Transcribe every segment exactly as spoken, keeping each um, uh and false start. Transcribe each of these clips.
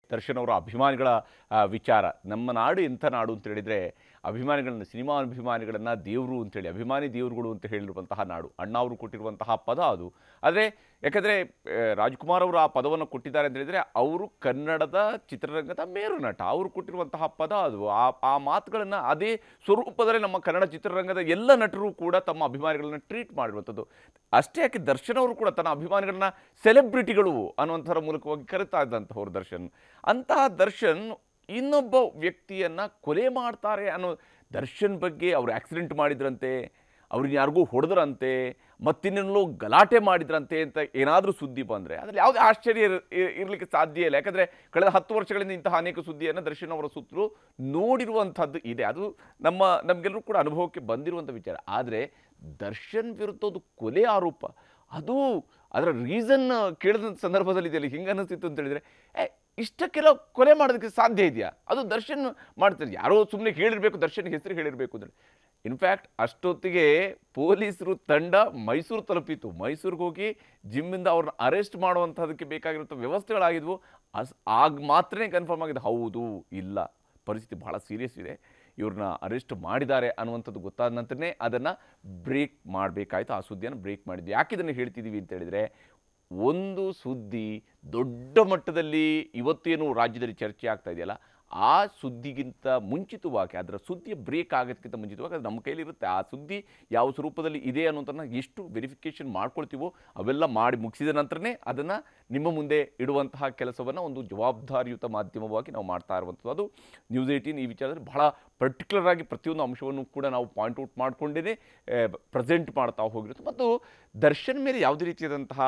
ದರ್ಶನ್ ಅವರ ಅಭಿಮಾನಿಗಳ ಆ, ವಿಚಾರ. ನಮ್ಮ ನಾಡು ಎಂಥ ನಾಡು ಅಂತ ಹೇಳಿದರೆ ಅಭಿಮಾನಿಗಳನ್ನ, ಸಿನಿಮಾ ಅಭಿಮಾನಿಗಳನ್ನು ದೇವರು ಅಂತೇಳಿ, ಅಭಿಮಾನಿ ದೇವರುಗಳು ಅಂತ ಹೇಳಿರುವಂತಹ ನಾಡು. ಅಣ್ಣ ಅವರು ಕೊಟ್ಟಿರುವಂತಹ ಪದ ಅದು. ಆದರೆ ಯಾಕಂದರೆ ರಾಜ್ಕುಮಾರ್ ಅವರು ಆ ಪದವನ್ನು ಕೊಟ್ಟಿದ್ದಾರೆ ಅಂತ ಹೇಳಿದರೆ ಅವರು ಕನ್ನಡದ ಚಿತ್ರರಂಗದ ಮೇರು ನಟ, ಅವರು ಕೊಟ್ಟಿರುವಂತಹ ಪದ ಅದು. ಆ ಆ ಮಾತುಗಳನ್ನು ಅದೇ ಸ್ವರೂಪದಲ್ಲಿ ನಮ್ಮ ಕನ್ನಡ ಚಿತ್ರರಂಗದ ಎಲ್ಲ ನಟರು ಕೂಡ ತಮ್ಮ ಅಭಿಮಾನಿಗಳನ್ನ ಟ್ರೀಟ್ ಮಾಡಿರುವಂಥದ್ದು. ಅಷ್ಟೇ ಯಾಕೆ ದರ್ಶನ್ ಅವರು ಕೂಡ ತನ್ನ ಅಭಿಮಾನಿಗಳನ್ನ ಸೆಲೆಬ್ರಿಟಿಗಳು ಅನ್ನುವಂಥರ ಮೂಲಕವಾಗಿ ಕರೀತಾ ಇದ್ದಂಥವ್ರು ದರ್ಶನ್. ಅಂತಹ ದರ್ಶನ್ ಇನ್ನೊಬ್ಬ ವ್ಯಕ್ತಿಯನ್ನು ಕೊಲೆ ಮಾಡ್ತಾರೆ ಅನ್ನೋ, ದರ್ಶನ್ ಬಗ್ಗೆ ಅವರು ಆಕ್ಸಿಡೆಂಟ್ ಮಾಡಿದ್ರಂತೆ, ಅವ್ರಿಗೆ ಯಾರಿಗೂ ಹೊಡೆದ್ರಂತೆ, ಮತ್ತಿನ್ನೆಲ್ಲೋ ಗಲಾಟೆ ಮಾಡಿದ್ರಂತೆ ಅಂತ ಏನಾದರೂ ಸುದ್ದಿ ಬಂದರೆ ಅದರಲ್ಲಿ ಯಾವುದೇ ಆಶ್ಚರ್ಯ ಇರಲಿಕ್ಕೆ ಸಾಧ್ಯ ಇಲ್ಲ. ಯಾಕಂದರೆ ಕಳೆದ ಹತ್ತು ವರ್ಷಗಳಿಂದ ಇಂತಹ ಅನೇಕ ಸುದ್ದಿಯನ್ನು ದರ್ಶನ್ ಅವರ ಸುತ್ತಲೂ ನೋಡಿರುವಂಥದ್ದು ಇದೆ. ಅದು ನಮ್ಮ ನಮಗೆಲ್ಲರೂ ಕೂಡ ಅನುಭವಕ್ಕೆ ಬಂದಿರುವಂಥ ವಿಚಾರ. ಆದರೆ ದರ್ಶನ್ ವಿರುದ್ಧದ್ದು ಕೊಲೆ ಆರೋಪ, ಅದು ಅದರ ರೀಸನ್ ಕೇಳಿದ ಸಂದರ್ಭದಲ್ಲಿ ಇದೆಯಲ್ಲ, ಹಿಂಗೆ ಅನ್ನಿಸ್ತಿತ್ತು ಅಂತ ಹೇಳಿದರೆ, ಏ ಇಷ್ಟಕ್ಕೆಲ್ಲ ಕೊಲೆ ಮಾಡೋದಕ್ಕೆ ಸಾಧ್ಯ ಇದೆಯಾ? ಅದು ದರ್ಶನ್ ಮಾಡ್ತಾರೆ, ಯಾರೋ ಸುಮ್ಮನೆ ಹೇಳಿರಬೇಕು, ದರ್ಶನ್ ಹೆಸರು ಹೇಳಿರಬೇಕು ಅಂದರೆ. ಇನ್ಫ್ಯಾಕ್ಟ್ ಅಷ್ಟೊತ್ತಿಗೆ ಪೊಲೀಸರು ತಂಡ ಮೈಸೂರು ತಲುಪಿತ್ತು. ಮೈಸೂರಿಗೆ ಹೋಗಿ ಜಿಮ್ಮಿಂದ ಅವ್ರನ್ನ ಅರೆಸ್ಟ್ ಮಾಡುವಂಥದಕ್ಕೆ ಬೇಕಾಗಿರುವಂಥ ವ್ಯವಸ್ಥೆಗಳಾಗಿದ್ವು. ಅಸ್ ಆಗ ಮಾತ್ರ ಕನ್ಫರ್ಮ್ ಆಗಿದೆ, ಹೌದು ಇಲ್ಲ ಪರಿಸ್ಥಿತಿ ಭಾಳ ಸೀರಿಯಸ್ ಇದೆ, ಇವ್ರನ್ನ ಅರೆಸ್ಟ್ ಮಾಡಿದ್ದಾರೆ ಅನ್ನುವಂಥದ್ದು ಗೊತ್ತಾದ ನಂತರನೇ ಅದನ್ನು ಬ್ರೇಕ್ ಮಾಡಬೇಕಾಯ್ತು. ಆ ಸುದ್ದಿಯನ್ನು ಬ್ರೇಕ್ ಮಾಡಿದ್ವಿ. ಯಾಕೆ ಇದನ್ನು ಹೇಳ್ತಿದ್ದೀವಿ ಅಂತ ಹೇಳಿದರೆ, ಒಂದು ಸುದ್ದಿ ದೊಡ್ಡ ಮಟ್ಟದಲ್ಲಿ ಇವತ್ತೇನು ರಾಜ್ಯದಲ್ಲಿ ಚರ್ಚೆ ಆಗ್ತಾ ಇದೆಯಲ್ಲ, ಆ ಸುದ್ದಿಗಿಂತ ಮುಂಚಿತವಾಗಿ, ಅದರ ಸುದ್ದಿಯ ಬ್ರೇಕ್ ಆಗೋದಕ್ಕಿಂತ ಮುಂಚಿತವಾಗಿ ಅದು ನಮ್ಮ ಕೈಲಿರುತ್ತೆ. ಆ ಸುದ್ದಿ ಯಾವ ಸ್ವರೂಪದಲ್ಲಿ ಇದೆ ಅನ್ನೋದನ್ನು ಎಷ್ಟು ವೆರಿಫಿಕೇಷನ್ ಮಾಡ್ಕೊಳ್ತೀವೋ ಅವೆಲ್ಲ ಮಾಡಿ ಮುಗಿಸಿದ ನಂತರನೇ ಅದನ್ನು ನಿಮ್ಮ ಮುಂದೆ ಇಡುವಂತಹ ಕೆಲಸವನ್ನು ಒಂದು ಜವಾಬ್ದಾರಿಯುತ ಮಾಧ್ಯಮವಾಗಿ ನಾವು ಮಾಡ್ತಾ ಇರುವಂಥದ್ದು. ಅದು ನ್ಯೂಸ್ ಏಯ್ಟೀನ್ ಈ ವಿಚಾರದಲ್ಲಿ ಬಹಳ ಪರ್ಟಿಕ್ಯುಲರ್ ಆಗಿ ಪ್ರತಿಯೊಂದು ಅಂಶವನ್ನು ಕೂಡ ನಾವು ಪಾಯಿಂಟ್ ಔಟ್ ಮಾಡಿಕೊಂಡೇ ಪ್ರೆಸೆಂಟ್ ಮಾಡ್ತಾ ಹೋಗಿರುತ್ತೆ. ಮತ್ತು ದರ್ಶನ್ ಮೇಲೆ ಯಾವುದೇ ರೀತಿಯಾದಂತಹ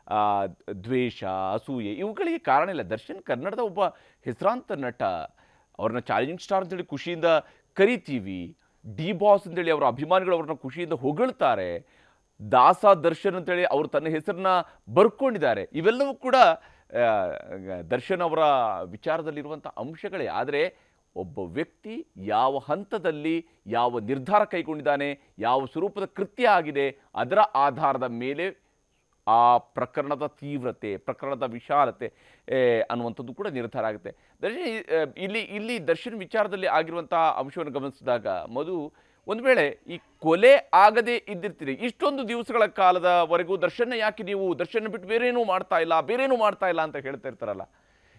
ದ್ವೇಷ, ಅಸೂಯೆ ಇವುಗಳಿಗೆ ಕಾರಣ ಇಲ್ಲ. ದರ್ಶನ್ ಕನ್ನಡದ ಒಬ್ಬ ಹೆಸರಾಂತ ನಟ, ಅವ್ರನ್ನ ಚಾಲೆಂಜಿಂಗ್ ಸ್ಟಾರ್ ಅಂತೇಳಿ ಖುಷಿಯಿಂದ ಕರಿತೀವಿ. ಡಿ ಬಾಸ್ ಅಂತೇಳಿ ಅವರ ಅಭಿಮಾನಿಗಳು ಅವ್ರನ್ನ ಖುಷಿಯಿಂದ ಹೊಗಳ್ತಾರೆ. ದಾಸ ದರ್ಶನ್ ಅಂತೇಳಿ ಅವರು ತನ್ನ ಹೆಸರನ್ನ ಬರ್ಕೊಂಡಿದ್ದಾರೆ. ಇವೆಲ್ಲವೂ ಕೂಡ ದರ್ಶನ್ ಅವರ ವಿಚಾರದಲ್ಲಿರುವಂಥ ಅಂಶಗಳೇ. ಆದರೆ ಒಬ್ಬ ವ್ಯಕ್ತಿ ಯಾವ ಹಂತದಲ್ಲಿ ಯಾವ ನಿರ್ಧಾರ ಕೈಗೊಂಡಿದ್ದಾನೆ, ಯಾವ ಸ್ವರೂಪದ ಕೃತ್ಯ ಆಗಿದೆ, ಅದರ ಆಧಾರದ ಮೇಲೆ ಆ ಪ್ರಕರಣದ ತೀವ್ರತೆ, ಪ್ರಕರಣದ ವಿಶಾಲತೆ ಅನ್ನುವಂಥದ್ದು ಕೂಡ ನಿರ್ಧಾರ ಆಗುತ್ತೆ. ದರ್ಶನ್ ಇಲ್ಲಿ ಇಲ್ಲಿ ದರ್ಶನ್ ವಿಚಾರದಲ್ಲಿ ಆಗಿರುವಂಥ ಅಂಶವನ್ನು ಗಮನಿಸಿದಾಗ, ಮಧು, ಒಂದು ವೇಳೆ ಈ ಕೊಲೆ ಆಗದೆ ಇದ್ದಿರ್ತೀರಿ, ಇಷ್ಟೊಂದು ದಿವಸಗಳ ಕಾಲದವರೆಗೂ ದರ್ಶನ ಯಾಕೆ ನೀವು ದರ್ಶನ ಬಿಟ್ಟು ಬೇರೇನೂ ಮಾಡ್ತಾ ಇಲ್ಲ ಬೇರೇನೂ ಮಾಡ್ತಾ ಇಲ್ಲ ಅಂತ ಹೇಳ್ತಾ ಇರ್ತಾರಲ್ಲ,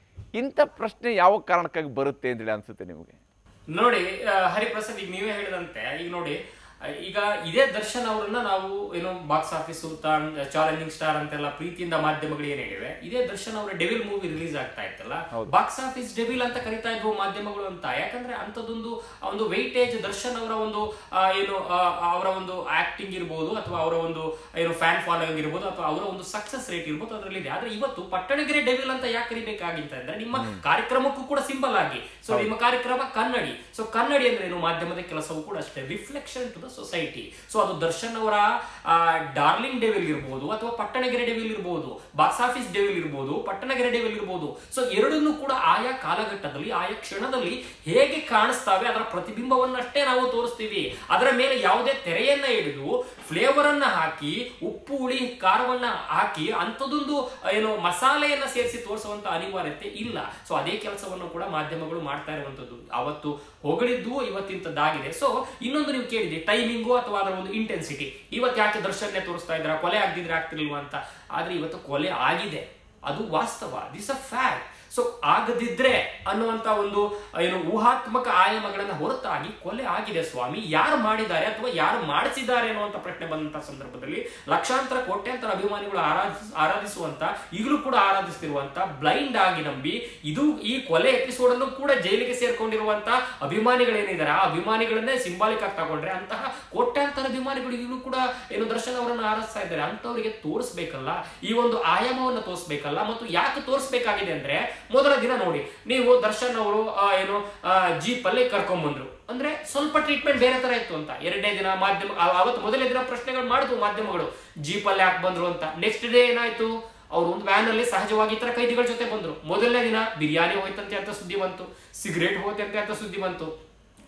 ಇಂಥ ಪ್ರಶ್ನೆ ಯಾವ ಕಾರಣಕ್ಕಾಗಿ ಬರುತ್ತೆ ಅಂತೇಳಿ ಅನ್ಸುತ್ತೆ ನಿಮಗೆ? ನೋಡಿ ಹರಿಪ್ರಸಾದ್, ಈಗ ನೀವೇ ಹೇಳಿದಂತೆ, ಈಗ ನೋಡಿ ಈಗ ಇದೇ ದರ್ಶನ್ ಅವರನ್ನ ನಾವು ಏನು ಬಾಕ್ಸ್ ಆಫೀಸ್ ಸುಲ್ತಾನ್, ಚಾಲೆಂಜಿಂಗ್ ಸ್ಟಾರ್ ಅಂತೆಲ್ಲ ಪ್ರೀತಿಯಿಂದ ಮಾಧ್ಯಮಗಳು ಏನ್ ಹೇಳಿವೆ, ಇದೇ ದರ್ಶನ್ ಅವರ ಡೆವಿಲ್ ಮೂವಿ ರಿಲೀಸ್ ಆಗ್ತಾ ಇತ್ತಲ್ಲ, ಬಾಕ್ಸ್ ಆಫೀಸ್ ಡೆವಿಲ್ ಅಂತ ಕರಿತಾ ಇದ್ವು ಮಾಧ್ಯಮಗಳು ಅಂತ. ಯಾಕಂದ್ರೆ ಅಂತದೊಂದು ಒಂದು ವೆಯ್ಟೇಜ್ ದರ್ಶನ್ ಅವರ ಒಂದು ಏನು ಅವರ ಒಂದು ಆಕ್ಟಿಂಗ್ ಇರ್ಬೋದು, ಅಥವಾ ಅವರ ಒಂದು ಏನು ಫ್ಯಾನ್ ಫಾಲೋಯಿಂಗ್ ಇರ್ಬೋದು, ಅಥವಾ ಅವರ ಒಂದು ಸಕ್ಸಸ್ ರೇಟ್ ಇರ್ಬೋದು, ಅದರಲ್ಲಿ ಇದೆ. ಆದ್ರೆ ಇವತ್ತು ಪಟ್ಟಣಗೆರೆ ಡೆವಿಲ್ ಅಂತ ಯಾಕೆ ಕರಿಬೇಕಾಗಿತ್ತ ಅಂದ್ರೆ, ನಿಮ್ಮ ಕಾರ್ಯಕ್ರಮಕ್ಕೂ ಕೂಡ ಸಿಂಬಲ್ ಆಗಿ, ಸೊ ನಿಮ್ಮ ಕಾರ್ಯಕ್ರಮ ಕನ್ನಡಿ, ಸೊ ಕನ್ನಡಿ ಅಂದ್ರೆ ಏನು, ಮಾಧ್ಯಮದ ಕೆಲಸವೂ ಕೂಡ ಅಷ್ಟೇ, reflection to the society. So ಅದು ದರ್ಶನ್ ಅವರ ಡಾರ್ಲಿಂಗ್ ಡೆವಿಲ್ ಇರ್ಬೋದು, ಅಥವಾ ಪಟ್ಟಣಗೆರೆ ಡೆವಿಲ್ ಇರ್ಬೋದು, ಬಾಕ್ಸ್ ಆಫೀಸ್ ಡೆವಿಲ್ ಇರ್ಬೋದು, ಪಟ್ಟಣಗೆರೆ ಡೆವಿಲ್ ಇರ್ಬೋದು. ಸೊ ಎರಡನ್ನೂ ಕೂಡ ಆಯಾ ಕಾಲಘಟ್ಟದಲ್ಲಿ, ಆಯಾ ಕ್ಷಣದಲ್ಲಿ ಹೇಗೆ ಕಾಣಿಸ್ತಾವೆ ಅದರ ಪ್ರತಿಬಿಂಬವನ್ನಷ್ಟೇ ನಾವು ತೋರಿಸ್ತೀವಿ. ಅದರ ಮೇಲೆ ಯಾವುದೇ ತೆರೆಯನ್ನ ಹಿಡಿದು ಫ್ಲೇವರ್ ಅನ್ನ ಹಾಕಿ, ಉಪ್ಪು ಹುಳಿ ಖಾರವನ್ನ ಹಾಕಿ ಅಂಥದ್ದೊಂದು ಏನು ಮಸಾಲೆಯನ್ನ ಸೇರಿಸಿ ತೋರಿಸುವಂತ ಅನಿವಾರ್ಯತೆ ಇಲ್ಲ. ಸೊ ಅದೇ ಕೆಲಸವನ್ನು ಕೂಡ ಮಾಧ್ಯಮಗಳು ಮಾಡ್ತಾ ಇರುವಂತದ್ದು. ಅವತ್ತು ಹೊಗಳಿದ್ದು ಇವತ್ತಿಂತದ್ದಾಗಿದೆ. ಸೊ ಇನ್ನೊಂದು ನೀವು ಕೇಳಿದೆ ಟೈಮಿಂಗು ಅಥವಾ ಅದರ ಒಂದು ಇಂಟೆನ್ಸಿಟಿ, ಇವತ್ತು ಯಾಕೆ ದರ್ಶನ್ನೇ ತೋರಿಸ್ತಾ ಇದ್ರ, ಕೊಲೆ ಆಗದಿದ್ರೆ ಆಗ್ತಿರ್ಲಿಲ್ವಾ ಅಂತ. ಆದ್ರೆ ಇವತ್ತು ಕೊಲೆ ಆಗಿದೆ, ಅದು ವಾಸ್ತವ, ದಿಸ್ ಅ ಫ್ಯಾಕ್ಟ್. ಸೊ ಆಗದಿದ್ರೆ ಅನ್ನುವಂತ ಒಂದು ಏನು ಊಹಾತ್ಮಕ ಆಯಾಮಗಳನ್ನ ಹೊರತಾಗಿ ಕೊಲೆ ಆಗಿದೆ ಸ್ವಾಮಿ. ಯಾರು ಮಾಡಿದ್ದಾರೆ ಅಥವಾ ಯಾರು ಮಾಡಿಸಿದ್ದಾರೆ ಅನ್ನುವಂತ ಪ್ರಶ್ನೆ ಬಂದಂತ ಸಂದರ್ಭದಲ್ಲಿ ಲಕ್ಷಾಂತರ ಕೋಟ್ಯಾಂತರ ಅಭಿಮಾನಿಗಳು ಆರಾಧಿಸ ಆರಾಧಿಸುವಂತ ಈಗಲೂ ಕೂಡ ಆರಾಧಿಸ್ತಿರುವಂತ, ಬ್ಲೈಂಡ್ ಆಗಿ ನಂಬಿ ಇದು ಈ ಕೊಲೆ ಎಪಿಸೋಡ್ ಅನ್ನು ಕೂಡ ಜೈಲಿಗೆ ಸೇರ್ಕೊಂಡಿರುವಂತ ಅಭಿಮಾನಿಗಳೇನಿದ್ದಾರೆ, ಆ ಅಭಿಮಾನಿಗಳನ್ನೇ ಸಿಂಬಾಲಿಕ್ ಆಗಿ ತಗೊಂಡ್ರೆ ಅಂತಹ ಕೋಟ್ಯಾಂತರ ಅಭಿಮಾನಿಗಳು ಈಗಲೂ ಕೂಡ ಏನು ದರ್ಶನ್ ಅವರನ್ನು ಆರಾಧಿಸ್ತಾ ಇದ್ದಾರೆ. ಅಂತವರಿಗೆ ತೋರಿಸ್ಬೇಕಲ್ಲ, ಈ ಒಂದು ಆಯಾಮವನ್ನು ತೋರಿಸ್ಬೇಕಲ್ಲ. ಮತ್ತು ಯಾಕೆ ತೋರಿಸ್ಬೇಕಾಗಿದೆ ಅಂದ್ರೆ, ಮೊದಲ ದಿನ ನೋಡಿ ನೀವು ದರ್ಶನ್ ಅವರು ಏನು ಜೀಪ್ ಅಲ್ಲಿ ಕರ್ಕೊಂಡ್ ಬಂದ್ರು ಅಂದ್ರೆ ಸ್ವಲ್ಪ ಟ್ರೀಟ್ಮೆಂಟ್ ಬೇರೆ ತರ ಇತ್ತು ಅಂತ. ಎರಡನೇ ದಿನ ಮಾಧ್ಯಮ ಅವತ್ತು ಮೊದಲನೇ ದಿನ ಪ್ರಶ್ನೆಗಳು ಮಾಡಿದ್ವು ಮಾಧ್ಯಮಗಳು, ಜೀಪ್ ಅಲ್ಲಿ ಯಾಕೆ ಬಂದ್ರು ಅಂತ. ನೆಕ್ಸ್ಟ್ ಡೇ ಏನಾಯ್ತು, ಅವ್ರು ಒಂದು ವ್ಯಾನ್ ಅಲ್ಲಿ ಸಹಜವಾಗಿ ಇತರ ಕೈದಿಗಳ ಜೊತೆ ಬಂದ್ರು. ಮೊದಲನೇ ದಿನ ಬಿರಿಯಾನಿ ಹೋಯ್ತಂತೆ ಅಂತ ಸುದ್ದಿ ಬಂತು, ಸಿಗರೇಟ್ ಹೋಯ್ತಂತೆ ಅಂತ ಸುದ್ದಿ ಬಂತು.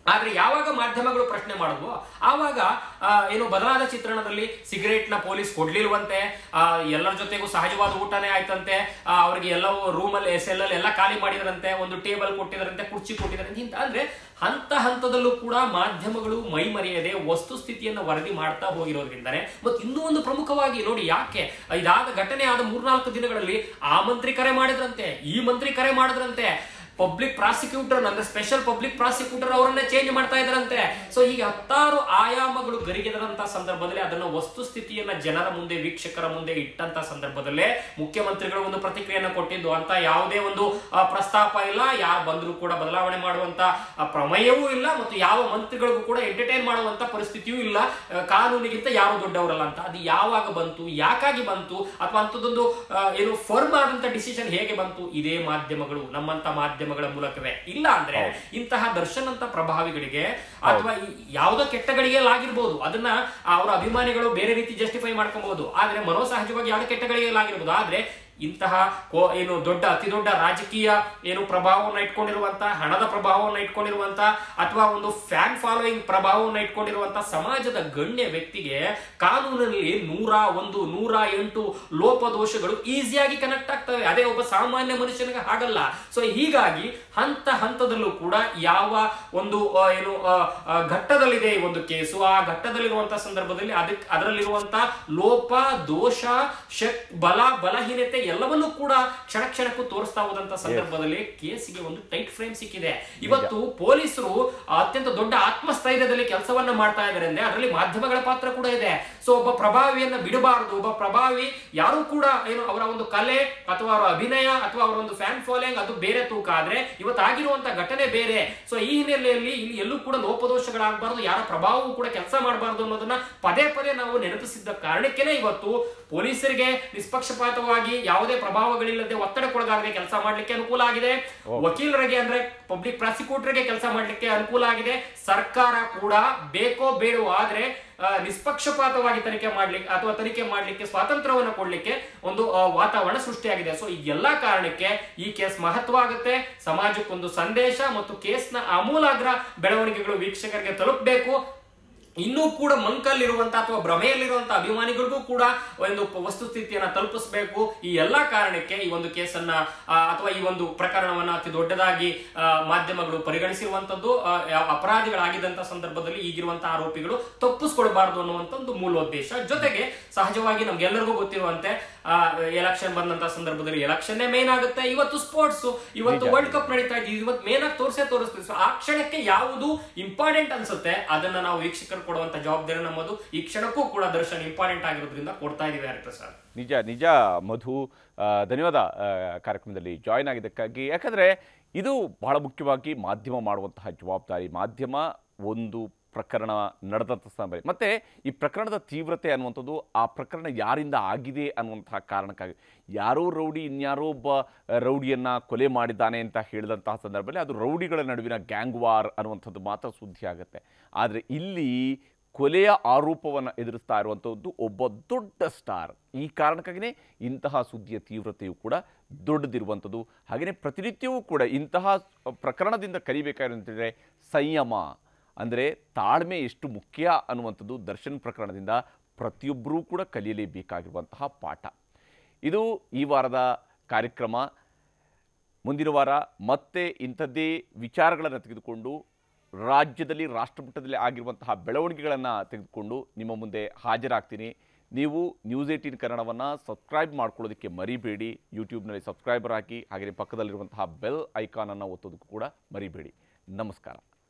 ಆದ್ರೆ ಯಾವಾಗ ಮಾಧ್ಯಮಗಳು ಪ್ರಶ್ನೆ ಮಾಡಿದ್ವು ಆವಾಗ ಏನು ಬದಲಾದ ಚಿತ್ರಣದಲ್ಲಿ ಸಿಗರೇಟ್ ನ ಪೊಲೀಸ್ ಕೊಡ್ಲಿಲ್ವಂತೆ, ಎಲ್ಲರ ಜೊತೆಗೂ ಸಹಜವಾದ ಊಟನೇ ಆಯ್ತಂತೆ, ಅವ್ರಿಗೆ ಎಲ್ಲವೂ ರೂಮಲ್ಲಿ ಸೆಲ್ ಅಲ್ಲಿ ಎಲ್ಲ ಖಾಲಿ ಮಾಡಿದ್ರಂತೆ, ಒಂದು ಟೇಬಲ್ ಕೊಟ್ಟಿದ್ರಂತೆ, ಕುರ್ಚಿ ಕೊಟ್ಟಿದ್ರಂತೆ ಇಂತ ಅಂದ್ರೆ ಹಂತ ಹಂತದಲ್ಲೂ ಕೂಡ ಮಾಧ್ಯಮಗಳು ಮೈ ಮರೆಯದೆ ವಸ್ತುಸ್ಥಿತಿಯನ್ನು ವರದಿ ಮಾಡ್ತಾ ಹೋಗಿರೋದ್ರಿಂದಾನೆ. ಮತ್ತು ಇನ್ನೂ ಒಂದು ಪ್ರಮುಖವಾಗಿ ನೋಡಿ, ಯಾಕೆ ಇದಾದ ಘಟನೆ ಆದ ಮೂರ್ನಾಲ್ಕು ದಿನಗಳಲ್ಲಿ ಆ ಮಂತ್ರಿ ಕರೆ ಮಾಡಿದ್ರಂತೆ, ಈ ಮಂತ್ರಿ ಕರೆ ಮಾಡಿದ್ರಂತೆ, ಪಬ್ಲಿಕ್ ಪ್ರಾಸಿಕ್ಯೂಟರ್ ಅಂದ್ರೆ ಸ್ಪೆಷಲ್ ಪಬ್ಲಿಕ್ ಪ್ರಾಸಿಕ್ಯೂಟರ್ ಅವರನ್ನೇ ಚೇಂಜ್ ಮಾಡ್ತಾ ಇದ್ರಂತೆ. ಸೊ ಹೀಗೆ ಹತ್ತಾರು ಆಯಾಮಗಳು ಗರಿಗೆದರಂತ ಸಂದರ್ಭದಲ್ಲಿ ಅದನ್ನ ವಸ್ತುಸ್ಥಿತಿಯನ್ನ ಜನರ ಮುಂದೆ ವೀಕ್ಷಕರ ಮುಂದೆ ಇಟ್ಟಂತ ಸಂದರ್ಭದಲ್ಲೇ ಮುಖ್ಯಮಂತ್ರಿಗಳು ಒಂದು ಪ್ರತಿಕ್ರಿಯೆಯನ್ನು ಕೊಟ್ಟಿದ್ದು. ಅಂತ ಯಾವುದೇ ಒಂದು ಪ್ರಸ್ತಾಪ ಇಲ್ಲ, ಯಾರು ಬಂದರೂ ಕೂಡ ಬದಲಾವಣೆ ಮಾಡುವಂತ ಪ್ರಮೇಯವೂ ಇಲ್ಲ, ಮತ್ತು ಯಾವ ಮಂತ್ರಿಗಳಿಗೂ ಕೂಡ ಎಂಟರ್ಟೈನ್ ಮಾಡುವಂತ ಪರಿಸ್ಥಿತಿಯೂ ಇಲ್ಲ, ಕಾನೂನಿಗಿಂತ ಯಾರು ದೊಡ್ಡವರಲ್ಲ ಅಂತ. ಅದು ಯಾವಾಗ ಬಂತು, ಯಾಕಾಗಿ ಬಂತು, ಅಥವಾ ಅಂತದೊಂದು ಏನು ಫರ್ಮ್ ಆದಂತ ಡಿಸಿಷನ್ ಹೇಗೆ ಬಂತು? ಇದೇ ಮಾಧ್ಯಮಗಳು, ನಮ್ಮಂತ ಮಾಧ್ಯಮ ಮೂಲಕವೇ. ಇಲ್ಲ ಅಂದ್ರೆ ಇಂತಹ ದರ್ಶನ್ ಅಂತ ಪ್ರಭಾವಿಗಳಿಗೆ ಅಥವಾ ಯಾವುದೋ ಕೆಟ್ಟಗಳಿಗೆಲ್ಲಾಗಿರ್ಬೋದು, ಅದನ್ನ ಅವರ ಅಭಿಮಾನಿಗಳು ಬೇರೆ ರೀತಿ ಜಸ್ಟಿಫೈ ಮಾಡ್ಕೊಬಹುದು. ಆದ್ರೆ ಮನೋಸಹಜವಾಗಿ ಯಾವುದೋ ಕೆಟ್ಟಗಳಿಗೆಲ್ಲಾಗಿರ್ಬೋದು, ಆದ್ರೆ ಇಂತಹ ಏನು ದೊಡ್ಡ ಅತಿ ದೊಡ್ಡ ರಾಜಕೀಯ ಏನು ಪ್ರಭಾವವನ್ನು ಇಟ್ಕೊಂಡಿರುವಂತ, ಹಣದ ಪ್ರಭಾವವನ್ನು ಇಟ್ಕೊಂಡಿರುವಂತ, ಅಥವಾ ಒಂದು ಫ್ಯಾನ್ ಫಾಲೋಯಿಂಗ್ ಪ್ರಭಾವವನ್ನು ಇಟ್ಕೊಂಡಿರುವಂತ ಸಮಾಜದ ಗಣ್ಯ ವ್ಯಕ್ತಿಗೆ ಕಾನೂನಲ್ಲಿ ನೂರ ಒಂದು ನೂರ ಎಂಟು ಲೋಪದೋಷಗಳು ಈಸಿಯಾಗಿ ಕನೆಕ್ಟ್ ಆಗ್ತವೆ. ಅದೇ ಒಬ್ಬ ಸಾಮಾನ್ಯ ಮನುಷ್ಯನಿಗೆ ಹಾಗಲ್ಲ. ಸೊ ಹೀಗಾಗಿ ಹಂತ ಹಂತದಲ್ಲೂ ಕೂಡ ಯಾವ ಒಂದು ಏನು ಘಟ್ಟದಲ್ಲಿದೆ ಈ ಒಂದು ಕೇಸು, ಆ ಘಟ್ಟದಲ್ಲಿರುವಂತಹ ಸಂದರ್ಭದಲ್ಲಿ ಅದಕ್ಕೆ ಅದರಲ್ಲಿರುವಂತಹ ಲೋಪ ದೋಷ ಶಕ್ ಬಲ ಬಲಹೀನತೆ ಎಲ್ಲವನ್ನೂ ಕೂಡ ಕ್ಷಣ ಕ್ಷಣಕ್ಕೂ ತೋರಿಸ್ತಾ ಹೋದಂತ ಸಂದರ್ಭದಲ್ಲಿ ಕೇಸಿಗೆ ಒಂದು ಟೈಟ್ ಫ್ರೇಮ್ ಸಿಕ್ಕಿದೆ. ಇವತ್ತು ಪೊಲೀಸರು ಅತ್ಯಂತ ದೊಡ್ಡ ಆತ್ಮಸ್ಥೈರ್ಯದಲ್ಲಿ ಕೆಲಸವನ್ನ ಮಾಡ್ತಾ ಇದ್ದಾರೆ ಅಂದ್ರೆ ಅದರಲ್ಲಿ ಮಾಧ್ಯಮಗಳ ಪಾತ್ರ ಕೂಡ ಇದೆ. ಸೊ ಒಬ್ಬ ಪ್ರಭಾವಿಯನ್ನ ಬಿಡಬಾರದು. ಒಬ್ಬ ಪ್ರಭಾವಿ ಯಾರು ಕೂಡ ಏನು ಅವರ ಒಂದು ಕಲೆ ಅಥವಾ ಅವರ ಅಭಿನಯ ಅಥವಾ ಅವರ ಒಂದು ಫ್ಯಾನ್ ಫಾಲೋಯಿಂಗ್ ಅದು ಬೇರೆ ತೂಕ, ಆದ್ರೆ ಇವತ್ತು ಆಗಿರುವಂತ ಘಟನೆ ಬೇರೆ. ಸೊ ಈ ಹಿನ್ನೆಲೆಯಲ್ಲಿ ಇಲ್ಲಿ ಎಲ್ಲೂ ಕೂಡ ಲೋಪದೋಷಗಳಾಗಬಾರದು, ಯಾರ ಪ್ರಭಾವವೂ ಕೂಡ ಕೆಲಸ ಮಾಡಬಾರದು ಅನ್ನೋದನ್ನ ಪದೇ ಪದೇ ನಾವು ನೆನಪಿಸಿದ್ದ ಕಾರಣಕ್ಕೇನೆ ಇವತ್ತು ಪೊಲೀಸರಿಗೆ ನಿಷ್ಪಕ್ಷಪಾತವಾಗಿ ಯಾವುದೇ ಪ್ರಭಾವಗಳಿಲ್ಲದೆ ಒತ್ತಡಕ್ಕೊಳಗಾಗದೆ ಕೆಲಸ ಮಾಡ್ಲಿಕ್ಕೆ ಅನುಕೂಲ ಆಗಿದೆ. ವಕೀಲರಿಗೆ ಅಂದ್ರೆ ಪಬ್ಲಿಕ್ ಪ್ರಾಸಿಕ್ಯೂಟರ್ಗೆ ಕೆಲಸ ಮಾಡ್ಲಿಕ್ಕೆ ಅನುಕೂಲ ಆಗಿದೆ. ಸರ್ಕಾರ ಕೂಡ ಬೇಕೋ ಬೇಡವೋ ಆದ್ರೆ ನಿಷ್ಪಕ್ಷಪಾತವಾಗಿ ತನಿಖೆ ಮಾಡ್ಲಿಕ್ಕೆ ಅಥವಾ ತನಿಖೆ ಮಾಡ್ಲಿಕ್ಕೆ ಸ್ವಾತಂತ್ರ್ಯವನ್ನು ಕೊಡ್ಲಿಕ್ಕೆ ಒಂದು ವಾತಾವರಣ ಸೃಷ್ಟಿಯಾಗಿದೆ. ಸೊ ಈ ಎಲ್ಲಾ ಕಾರಣಕ್ಕೆ ಈ ಕೇಸ್ ಮಹತ್ವ ಆಗುತ್ತೆ, ಸಮಾಜಕ್ಕೊಂದು ಸಂದೇಶ ಮತ್ತು ಕೇಸ್ನ ಆಮೂಲಾಗ್ರ ಬೆಳವಣಿಗೆಗಳು ವೀಕ್ಷಕರಿಗೆ ತಲುಪಬೇಕು. ಇನ್ನೂ ಕೂಡ ಮಂಕಲ್ಲಿರುವಂತ ಅಥವಾ ಭ್ರಮೆಯಲ್ಲಿರುವಂತಹ ಅಭಿಮಾನಿಗಳಿಗೂ ಕೂಡ ಒಂದು ವಸ್ತುಸ್ಥಿತಿಯನ್ನ ತಲುಪಿಸಬೇಕು. ಈ ಎಲ್ಲಾ ಕಾರಣಕ್ಕೆ ಈ ಒಂದು ಕೇಸನ್ನ ಅಥವಾ ಈ ಒಂದು ಪ್ರಕರಣವನ್ನ ಅತಿ ದೊಡ್ಡದಾಗಿ ಮಾಧ್ಯಮಗಳು ಪರಿಗಣಿಸಿರುವಂತದ್ದು. ಅಪರಾಧಿಗಳಾಗಿದ್ದಂತ ಸಂದರ್ಭದಲ್ಲಿ ಈಗಿರುವಂತಹ ಆರೋಪಿಗಳು ತಪ್ಪಿಸ್ಕೊಳ್ಬಾರ್ದು ಅನ್ನುವಂತ ಒಂದು ಮೂಲೋದ್ದೇಶ. ಜೊತೆಗೆ ಸಹಜವಾಗಿ ನಮ್ಗೆಲ್ಲರಿಗೂ ಗೊತ್ತಿರುವಂತೆ ಎಲೆಕ್ಷನ್ ಬಂದಂತ ಸಂದರ್ಭದಲ್ಲಿ ಎಲೆಕ್ಷನ್ನೇ ಮೇನ್ ಆಗುತ್ತೆ. ಇವತ್ತು ಸ್ಪೋರ್ಟ್ಸ್, ಇವತ್ತು ವರ್ಲ್ಡ್ ಕಪ್ ನಡೀತಾ ಇದೆ, ಇವತ್ತು ಮೇನ್ ಆಗಿ ತೋರಿಸೇ ತೋರಿಸ್ತೀವಿ. ಸೊ ಆ ಕ್ಷಣಕ್ಕೆ ಯಾವುದು ಇಂಪಾರ್ಟೆಂಟ್ ಅನ್ಸುತ್ತೆ ಅದನ್ನ ನಾವು ವೀಕ್ಷಕರು ಕೊಡುವಂತ ಜವಾಬ್ದಾರಿ ನಮ್ಮದು. ಈ ಕ್ಷಣಕ್ಕೂ ಕೂಡ ದರ್ಶನ್ ಇಂಪಾರ್ಟೆಂಟ್ ಆಗಿರೋದ್ರಿಂದ ಕೊಡ್ತಾ ಇದೀವಿ ಹರಿಪ್ರಸಾದ್. ನಿಜ ನಿಜ ಮಧು, ಧನ್ಯವಾದ ಕಾರ್ಯಕ್ರಮದಲ್ಲಿ ಜಾಯಿನ್ ಆಗಿದ್ದಕ್ಕಾಗಿ. ಯಾಕಂದ್ರೆ ಇದು ಬಹಳ ಮುಖ್ಯವಾಗಿ ಮಾಧ್ಯಮ ಮಾಡುವಂತಹ ಜವಾಬ್ದಾರಿ. ಮಾಧ್ಯಮ ಒಂದು ಪ್ರಕರಣ ನಡೆದಂಥ ಸಂದರ್ಭ ಮತ್ತು ಈ ಪ್ರಕರಣದ ತೀವ್ರತೆ ಅನ್ನುವಂಥದ್ದು ಆ ಪ್ರಕರಣ ಯಾರಿಂದ ಆಗಿದೆ ಅನ್ನುವಂತಹ ಕಾರಣಕ್ಕಾಗಿ, ಯಾರೋ ರೌಡಿ ಇನ್ಯಾರೋ ಒಬ್ಬ ರೌಡಿಯನ್ನು ಕೊಲೆ ಮಾಡಿದ್ದಾನೆ ಅಂತ ಹೇಳಿದಂತಹ ಸಂದರ್ಭದಲ್ಲಿ ಅದು ರೌಡಿಗಳ ನಡುವಿನ ಗ್ಯಾಂಗ್ ವಾರ್ ಅನ್ನುವಂಥದ್ದು ಮಾತ್ರ ಸುದ್ದಿ ಆಗುತ್ತೆ. ಆದರೆ ಇಲ್ಲಿ ಕೊಲೆಯ ಆರೋಪವನ್ನು ಎದುರಿಸ್ತಾ ಇರುವಂಥದ್ದು ಒಬ್ಬ ದೊಡ್ಡ ಸ್ಟಾರ್. ಈ ಕಾರಣಕ್ಕಾಗಿಯೇ ಇಂತಹ ಸುದ್ದಿಯ ತೀವ್ರತೆಯು ಕೂಡ ದೊಡ್ಡದಿರುವಂಥದ್ದು. ಹಾಗೆಯೇ ಪ್ರತಿನಿತ್ಯವೂ ಕೂಡ ಇಂತಹ ಪ್ರಕರಣದಿಂದ ಕಲಿಬೇಕಾಗಿರುವಂಥದ್ದೇ ಸಂಯಮ, ಅಂದರೆ ತಾಳ್ಮೆ ಎಷ್ಟು ಮುಖ್ಯ ಅನ್ನುವಂಥದ್ದು ದರ್ಶನ್ ಪ್ರಕರಣದಿಂದ ಪ್ರತಿಯೊಬ್ಬರೂ ಕೂಡ ಕಲಿಯಲೇಬೇಕಾಗಿರುವಂತಹ ಪಾಠ. ಇದು ಈ ವಾರದ ಕಾರ್ಯಕ್ರಮ. ಮುಂದಿನ ವಾರ ಮತ್ತೆ ಇಂಥದ್ದೇ ವಿಚಾರಗಳನ್ನು ತೆಗೆದುಕೊಂಡು ರಾಜ್ಯದಲ್ಲಿ ರಾಷ್ಟ್ರಮಟ್ಟದಲ್ಲಿ ಆಗಿರುವಂತಹ ಬೆಳವಣಿಗೆಗಳನ್ನು ತೆಗೆದುಕೊಂಡು ನಿಮ್ಮ ಮುಂದೆ ಹಾಜರಾಗ್ತೀನಿ. ನೀವು ನ್ಯೂಸ್ ಏಟೀನ್ ಕನ್ನಡವನ್ನು ಸಬ್ಸ್ಕ್ರೈಬ್ ಮಾಡ್ಕೊಳ್ಳೋದಕ್ಕೆ ಮರಿಬೇಡಿ. ಯೂಟ್ಯೂಬ್ನಲ್ಲಿ ಸಬ್ಸ್ಕ್ರೈಬರ್ ಹಾಕಿ, ಹಾಗೆಯೇ ಪಕ್ಕದಲ್ಲಿರುವಂತಹ ಬೆಲ್ ಐಕಾನನ್ನು ಒತ್ತೋದಕ್ಕೂ ಕೂಡ ಮರಿಬೇಡಿ. ನಮಸ್ಕಾರ.